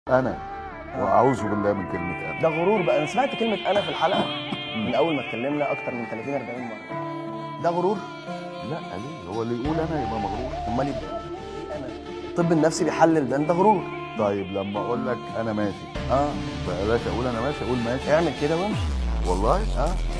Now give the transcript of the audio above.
انا واعوذ بالله من كلمه انا. ده غرور بقى. انا سمعت كلمه انا في الحلقه من اول ما اتكلمنا اكتر من 30 40 مره. ده غرور؟ لا ليه؟ هو اللي يقول انا يبقى مغرور؟ امال يبقى ايه؟ انا الطب النفسي بيحلل ده غرور. طيب لما اقول لك انا ماشي، بلاش اقول انا ماشي، اقول ماشي. اعمل كده وامشي. والله؟